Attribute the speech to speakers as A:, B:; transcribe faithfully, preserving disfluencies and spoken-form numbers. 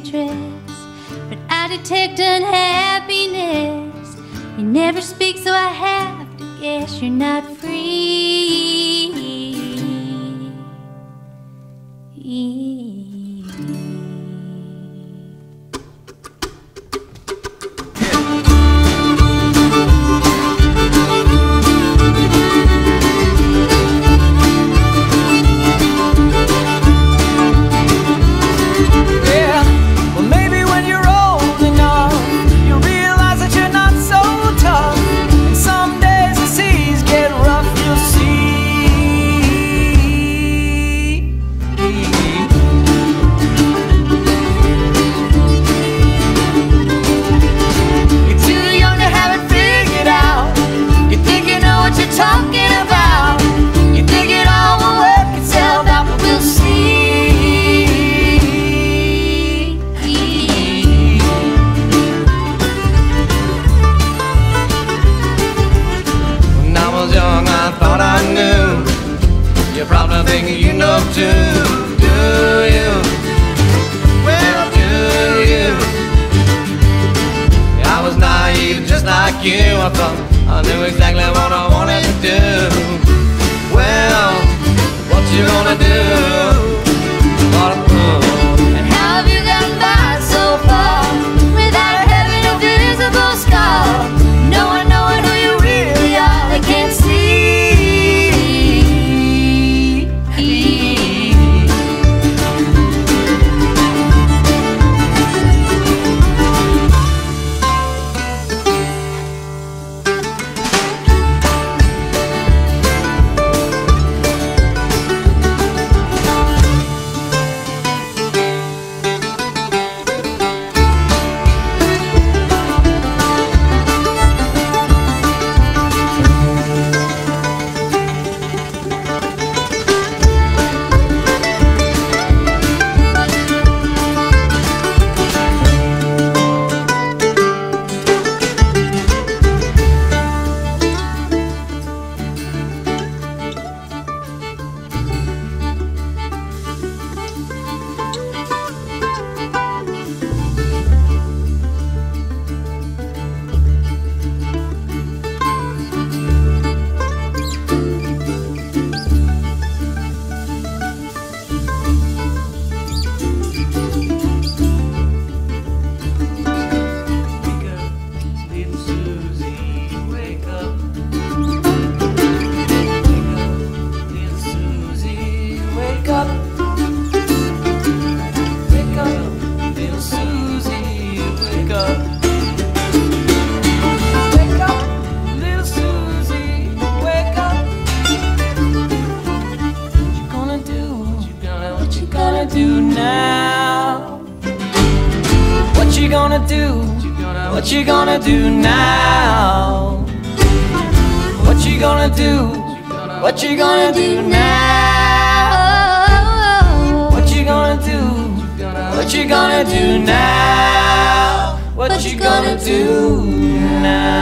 A: dress, but I detect unhappiness. You never speak, so I have to guess you're not free.
B: You probably think you know too, do you? Well, do you? I was naive just like you. I thought I knew exactly what I wanted to do. Well, what you gonna do? What a fool.
A: And how have you gotten by so far without having a visible scar? No one knowing who you really are, they can't see.
B: Do now? What you gonna do? What you gonna do now? What you gonna do? What you gonna do now? What you gonna do? What you gonna do now? What you gonna do now?